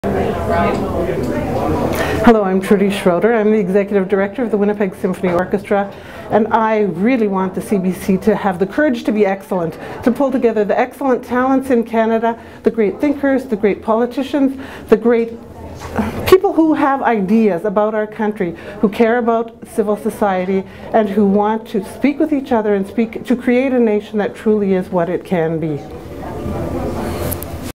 Hello, I'm Trudy Schroeder. I'm the Executive Director of the Winnipeg Symphony Orchestra, and I really want the CBC to have the courage to be excellent, to pull together the excellent talents in Canada, the great thinkers, the great politicians, the great people who have ideas about our country, who care about civil society, and who want to speak with each other and to create a nation that truly is what it can be.